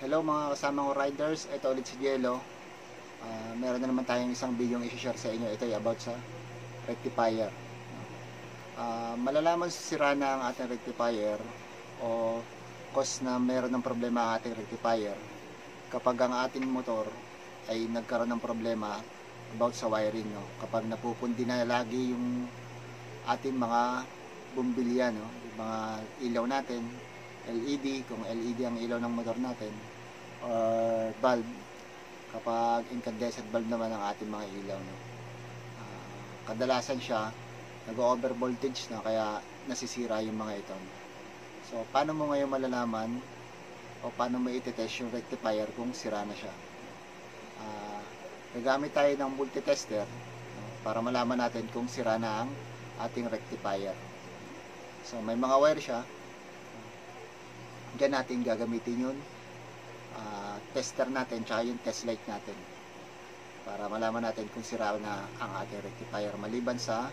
Hello mga kasamang riders, ito ulit si Jello. Meron na naman tayong isang video yung i-share sa inyo. Ito ay about sa rectifier. Malalaman sa sira na ang ating rectifier o cause na meron ng problema ang ating rectifier kapag ang ating motor ay nagkaroon ng problema about sa wiring. No? Kapag napupundi na lagi yung ating mga bumbilya, no? Yung mga ilaw natin, LED, kung LED ang ilaw ng motor natin, or bulb, kapag incandescent bulb naman ang ating mga ilaw, no? Kadalasan siya nag-over voltage na kaya nasisira yung mga ito. So paano mo ngayon malalaman o paano mo i-test yung rectifier kung sira na siya? Gagamit tayo ng multitester, no? Para malaman natin kung sira na ang ating rectifier. So may mga wire siya. Diyan natin gagamitin yun, tester natin tsaka yung test light natin para malaman natin kung sira na ang ating rectifier maliban sa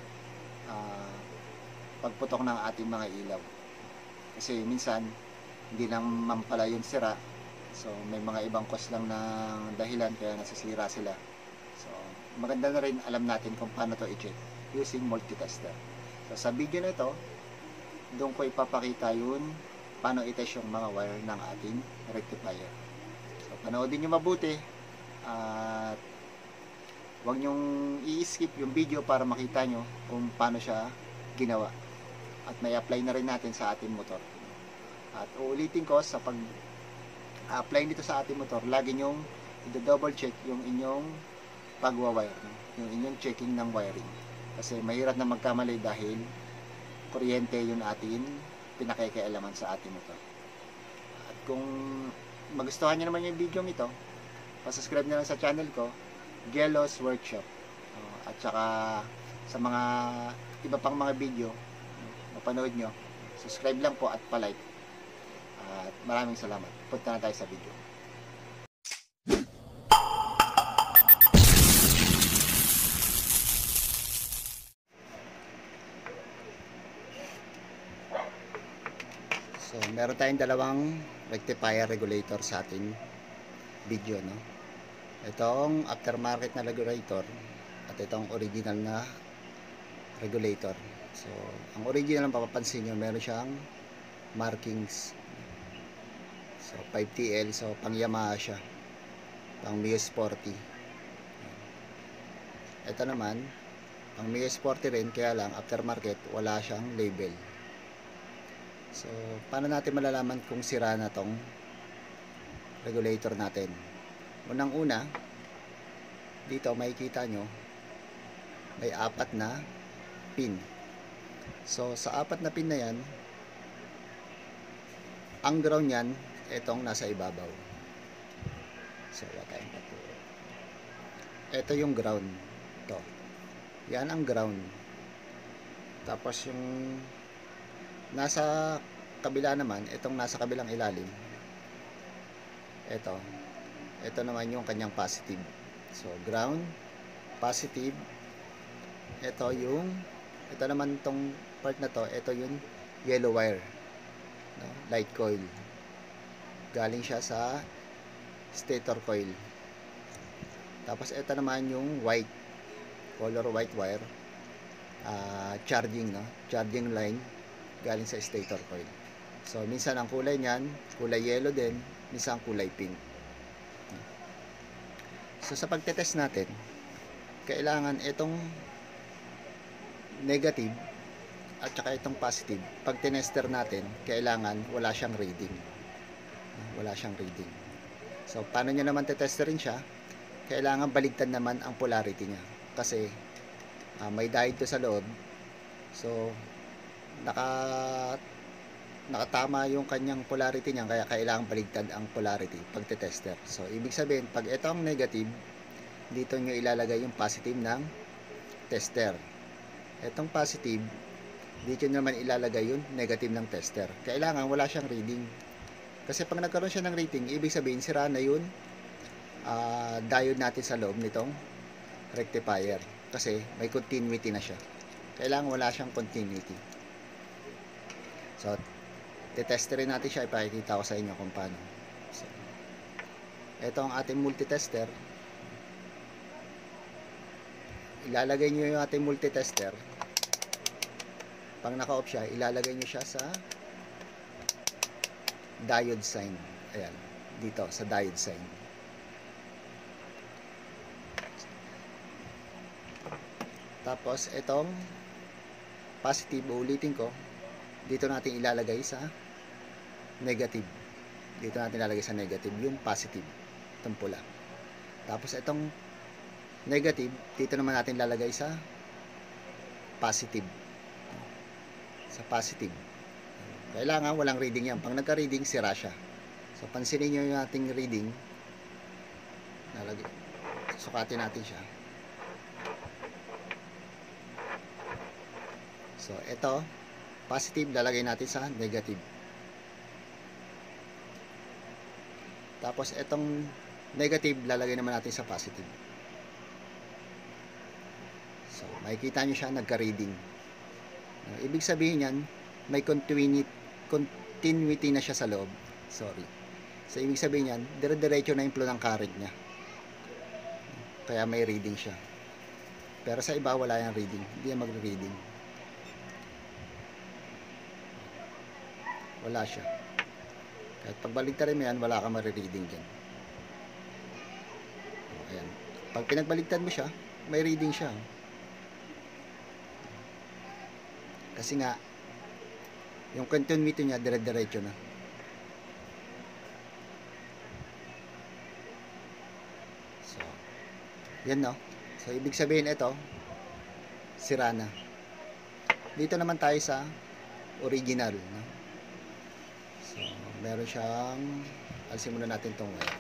pagputok ng ating mga ilaw. Kasi minsan hindi lang man pala yung sira, so may mga ibang cause lang ng dahilan kaya nasisira sila. So maganda na rin alam natin kung paano to i-check using multitester. So sa video na ito, doon ko ipapakita yun paano i-test yung mga wire ng ating rectifier. So panoodin nyo mabuti at huwag nyong i-skip yung video para makita nyo kung paano siya ginawa at may apply na rin natin sa ating motor. At uulitin ko, sa pag-apply nito sa ating motor, lagi nyong i-double check yung inyong pagwa-wire, yung inyong checking ng wiring, kasi mahirap na magkamali dahil kuryente yung ating pinakikialaman sa ating motor. At kung magustuhan nyo naman yung video ito, pasubscribe na lang sa channel ko, Jello's Workshop. At saka sa mga iba pang mga video mapanood nyo, subscribe lang po at palike. At maraming salamat. Punta na tayo sa video. So, meron tayong dalawang rectifier regulator sa ating video, no? Itong aftermarket na regulator at itong original na regulator. So, ang original, ang papapansin nyo, meron siyang markings. So, 5TL. So, pang Yamaha siya. Pang Mio Sporty. Ito naman, pang Mio Sporty rin, kaya lang aftermarket, wala siyang label. So, paano natin malalaman kung sira na tong regulator natin? Unang-una, dito makikita nyo, may 4 na pin. So, sa 4 na pin na yan, ang ground yan, itong nasa ibabaw. So, ito yung ground. Ito. Yan ang ground. Tapos yung nasa kabila naman, itong nasa kabilang ilalim, ito naman yung kanyang positive. So ground, positive, ito naman tong part na to, ito yung yellow wire, no? Light coil, galing siya sa stator coil. Tapos ito naman yung white, color white wire, charging, no? Charging line galing sa stator coil. So minsan ang kulay niyan, kulay yellow din, minsan kulay pink. So sa pagtetest natin, kailangan itong negative at saka itong positive, pag tinester natin, kailangan wala siyang reading. Wala siyang reading. So paano nyo naman tetesterin siya? Kailangan baligtad naman ang polarity niya, kasi may diode to sa loob. So nakatama yung kanyang polarity niya, kaya kailangan baligtad ang polarity pag tester. So ibig sabihin, pag ito ang negative, dito nyo ilalagay yung positive ng tester. Itong positive, dito nyo naman ilalagay yung negative ng tester. Kailangan wala siyang reading, kasi pag nagkaroon siya ng reading, ibig sabihin sira na yun diode natin sa loob nitong rectifier, kasi may continuity na siya. Kailangan wala siyang continuity. So, tetesterin natin siya, ipakikita ko sa inyo kung paano. So, Ito ang ating multitester. Ilalagay nyo yung ating multitester. Pag naka-off siya, ilalagay nyo siya sa diode sign. Ayan, dito sa diode sign. Tapos itong positive, ulitin ko, dito natin ilalagay sa negative. Dito natin ilalagay sa negative yung positive, itong pula. Tapos itong negative, dito naman natin ilalagay sa positive. Sa positive. Kailangan walang reading yan. Pag nagka-reading, sira siya. So, pansinin nyo yung ating reading. Sukatin natin siya. So, ito, positive, lalagay natin sa negative. Tapos, itong negative, lalagay naman natin sa positive. So, makikita nyo siya, nagka-reading. Ibig sabihin yan, may continuity na siya sa loob. Sorry. So, ibig sabihin yan, dire-diretso na yung flow ng current niya. Kaya may reading siya. Pero sa iba, wala yung reading. Hindi yan magre-reading. Wala siya. Kahit pagbaligtarin mo yan, wala kang marireading dyan. Ayan. Pag pinagbaligtad mo siya, may reading siya. Kasi nga, yung continuity niya, dire-diretso na. So, yan no. So, ibig sabihin ito, sira na. Dito naman tayo sa original. No? So, meron siyang, alisin muna natin itong wire.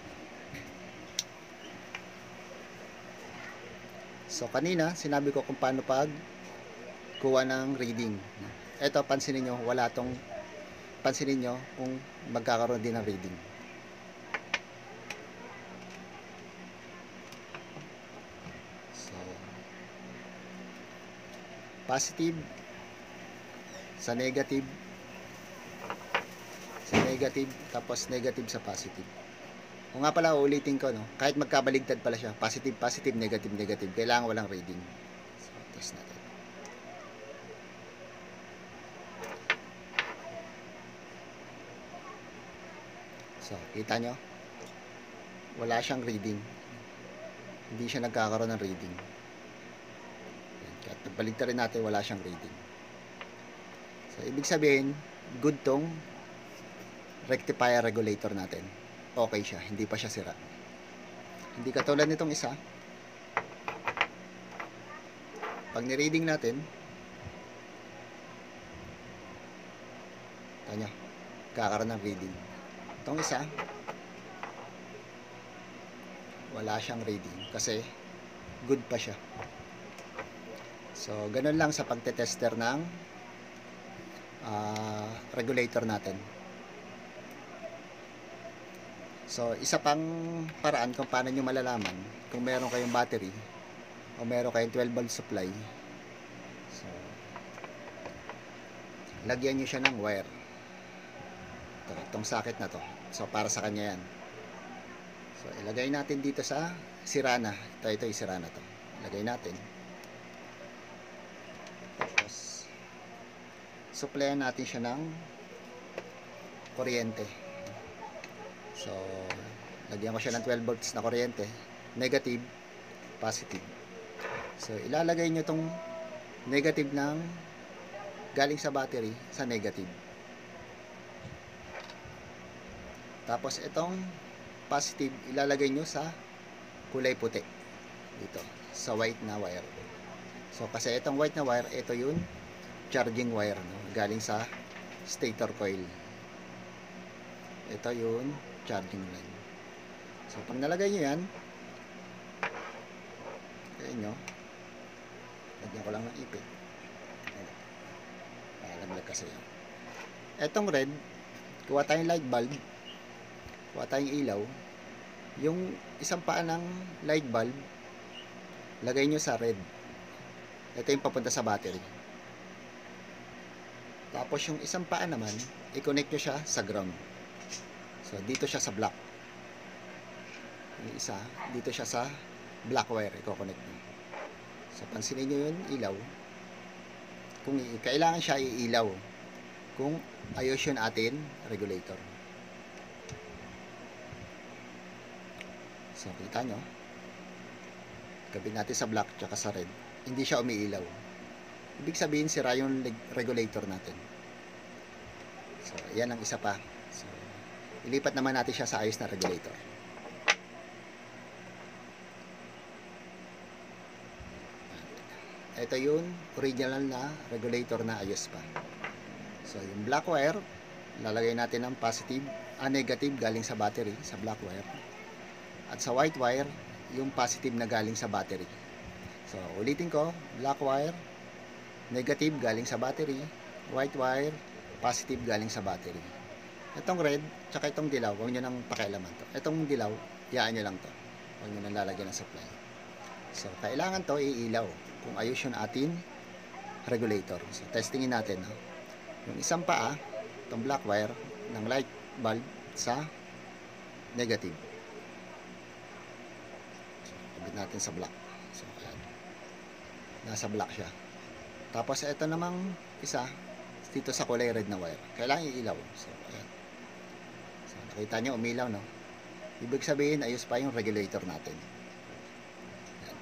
So, kanina, sinabi ko kung paano pag kuha ng reading. Ito, pansinin nyo, wala tong, pansinin nyo kung magkakaroon din ng reading. So, positive sa negative, tapos negative sa positive. Kung nga pala, ulitin ko, no? Kahit magkabaligtad pala siya, positive, positive, negative, negative, kailangan walang reading. So, test natin. So, kita nyo? Wala siyang reading. Hindi siya nagkakaroon ng reading. Kaya pagbaligtarin natin, wala siyang reading. So, ibig sabihin, good tong rectifier regulator natin. Okay siya, hindi pa siya sira. Hindi katulad nitong isa. Pag ni-reading natin, tanya, kakaroon ng reading. Itong isa, wala siyang reading kasi good pa siya. So, ganun lang sa pagtetester ng regulator natin. So, isa pang paraan kung paano nyo malalaman kung meron kayong battery o meron kayong 12 volt supply. So, lagyan nyo siya ng wire. Itong socket na to. So, para sa kanya yan. So, ilagay natin dito sa sirana. Ito yung sirana to. Ilagay natin. Tapos, supplyan natin siya ng kuryente. So, lagyan ko siya ng 12 volts na kuryente. Negative, positive. So, ilalagay nyo itong negative ng galing sa battery sa negative. Tapos, itong positive, ilalagay nyo sa kulay puti. Dito, sa white na wire. So, kasi itong white na wire, ito yung charging wire. No? Galing sa stator coil. Ito yung charging line. So, pag nalagay nyo yan, kaya nyo, lagyan ko lang ng ipit. Nalaglag kasi yan. Etong red, kuha tayong light bulb, kuha tayong ilaw, yung isang paa ng light bulb, lagay nyo sa red. Ito yung papunta sa battery. Tapos yung isang paa naman, i-connect nyo siya sa ground. So, dito siya sa black. Yung isa, dito siya sa black wire, i-connect nyo. So, pansinin nyo yun, ilaw. Kung kailangan siya iilaw. Kung ayos yun atin, regulator. So, kita nyo. Kabit natin sa black tsaka sa red. Hindi siya umiilaw. Ibig sabihin, sira yung regulator natin. So, yan ang isa pa. So, ilipat naman natin siya sa ayos na regulator. Ito yung original na regulator na ayos pa. So, yung black wire, lalagay natin ng negative galing sa battery, sa black wire. At sa white wire, yung positive na galing sa battery. So, ulitin ko, black wire, negative galing sa battery, white wire, positive galing sa battery. Itong red, tsaka itong dilaw, huwag nyo nang pakialaman to. Itong dilaw, iyaan nyo lang to. Huwag nyo nang lalagyan ng supply. So, kailangan to iilaw kung ayos yung atin regulator. So, testingin natin. No? Yung isang paa, itong black wire, ng light bulb sa negative. So, kabit natin sa black. So, ayan. Nasa black siya. Tapos, ito namang isa, dito sa kulay red na wire. Kailangan iilaw. So, ayan. So, nakita nyo, umilaw, no? Ibig sabihin, ayos pa yung regulator natin. Ayan.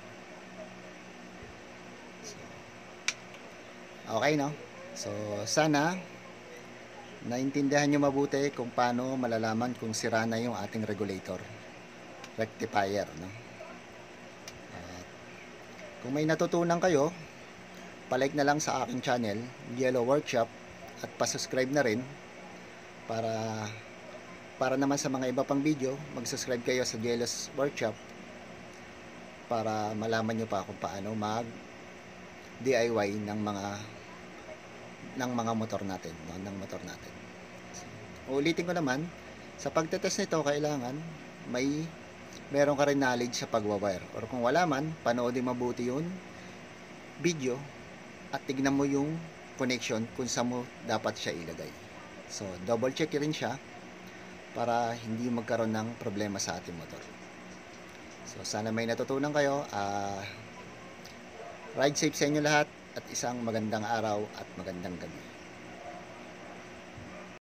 So, okay, no? So, sana naintindihan nyo mabuti kung paano malalaman kung sira na yung ating regulator. Rectifier, no? At kung may natutunan kayo, palike na lang sa aking channel, Yellow Workshop, at pasubscribe na rin para naman sa mga iba pang video, mag-subscribe kayo sa Yellow's Workshop para malaman nyo pa kung paano mag DIY ng mga motor natin, no? Ng motor natin. So, ulitin ko naman, sa pagtetest nito kailangan meron ka rin knowledge sa pagwa-wire, or kung wala man, panoodin mabuti yung video at tignan mo yung connection kung saan mo dapat siya ilagay. So, double check rin siya para hindi magkaroon ng problema sa ating motor. So, sana may natutunan kayo. Ride safe sa inyo lahat at isang magandang araw at magandang gabi.